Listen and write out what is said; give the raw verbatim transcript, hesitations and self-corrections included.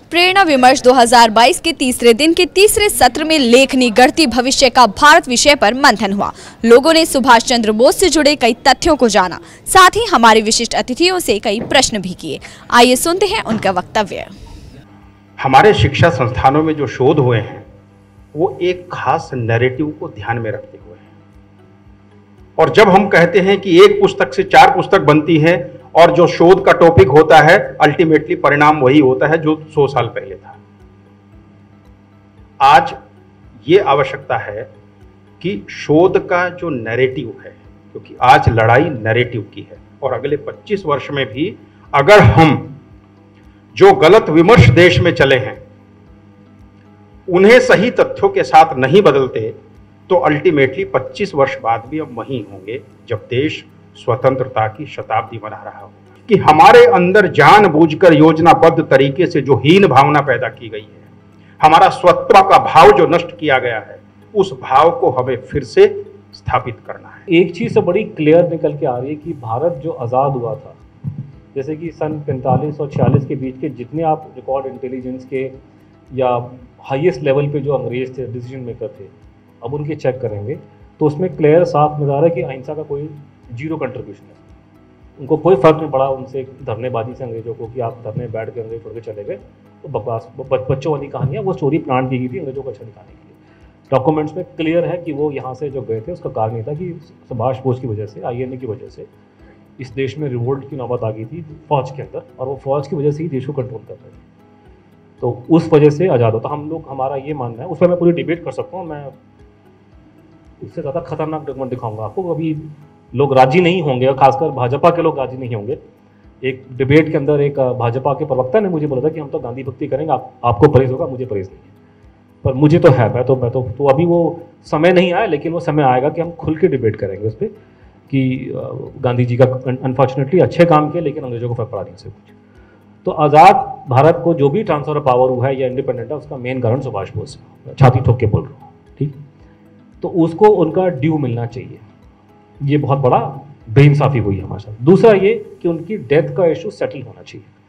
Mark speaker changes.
Speaker 1: प्रेरणा विमर्श दो हज़ार बाईस के तीसरे दिन के तीसरे सत्र में लेखनी गढ़ती भविष्य का भारत विषय पर मंथन हुआ। लोगों ने सुभाष चंद्र बोस से जुड़े कई तथ्यों को जाना, साथ ही हमारे विशिष्ट अतिथियों से कई प्रश्न भी किए। आइए सुनते हैं उनका वक्तव्य।
Speaker 2: हमारे शिक्षा संस्थानों में जो शोध हुए हैं वो एक खास नैरेटिव को ध्यान में रखते हुए हैं, और जब हम कहते हैं कि एक पुस्तक से चार पुस्तक बनती है और जो शोध का टॉपिक होता है अल्टीमेटली परिणाम वही होता है जो सौ साल पहले था। आज ये आवश्यकता है कि शोध का जो नैरेटिव है, क्योंकि आज लड़ाई नैरेटिव की है, और अगले पच्चीस वर्ष में भी अगर हम जो गलत विमर्श देश में चले हैं उन्हें सही तथ्यों के साथ नहीं बदलते तो अल्टीमेटली पच्चीस वर्ष बाद भी हम वहीं होंगे जब देश स्वतंत्रता की शताब्दी मना रहा हो। कि हमारे अंदर जानबूझकर योजनाबद्ध तरीके से जो हीन भावना पैदा की गई है, हमारा स्वत्व का भाव जो नष्ट किया गया है, उस भाव को हमें फिर से स्थापित करना है।
Speaker 3: एक चीज़ तो बड़ी क्लियर निकल के आ रही है कि भारत जो आज़ाद हुआ था, जैसे कि सन पैंतालीस और छियालीस के बीच के जितने आप रिकॉर्ड इंटेलिजेंस के या हाईएस्ट लेवल पे जो अंग्रेज थे, डिसीजन मेकर थे, अब उनके चेक करेंगे तो उसमें क्लियर साफ नज़र आ रहा है कि अहिंसा का कोई जीरो कंट्रीब्यूशन है। उनको कोई फ़र्क नहीं पड़ा उनसे धरनेबाजी से अंग्रेजों को कि आप धरने बैठ के अंग्रेज छोड़ के चले गए, तो बकवास बच्चों वाली कहानियाँ, वो स्टोरी प्लान की गई थी अंग्रेजों को अच्छा दिखाने के लिए। डॉक्यूमेंट्स में क्लियर है कि वो यहाँ से जो गए थे उसका कारण ये था कि सुभाष बोस की वजह से, आई एन ए की वजह से इस देश में रिवोल्ट की नौबत आ गई थी फौज के अंदर, और वो फौज की वजह से ही देश को कंट्रोल कर रहे थे। तो उस वजह से आज़ाद होता हम लोग, हमारा ये मानना है। उस पर मैं पूरी डिबेट कर सकता हूँ, मैं उससे ज़्यादा खतरनाक डॉक्यूमेंट दिखाऊंगा आपको। अभी लोग राजी नहीं होंगे, और खासकर भाजपा के लोग राजी नहीं होंगे। एक डिबेट के अंदर एक भाजपा के प्रवक्ता ने मुझे बोला था कि हम तो गांधी भक्ति करेंगे, आप, आपको परहेज होगा, मुझे परहेज नहीं है। पर मुझे तो है, मैं तो मैं तो, तो अभी वो समय नहीं आया, लेकिन वो समय आएगा कि हम खुल के डिबेट करेंगे उस पर कि गांधी जी का अनफॉर्चुनेटली अच्छे काम किए, लेकिन अंग्रेजों को फर्क पड़ा नहीं से कुछ। तो आज़ाद भारत को जो भी ट्रांसफर ऑफ पावर हुआ है या इंडिपेंडेंट है, उसका मेन कारण सुभाष बोस है। छाती ठोक के बोल रहा हूँ, ठीक। तो उसको उनका ड्यू मिलना चाहिए। ये बहुत बड़ा बेइंसाफ़ी हुई हमारे साथ। दूसरा ये कि उनकी डेथ का इशू सेटल होना चाहिए।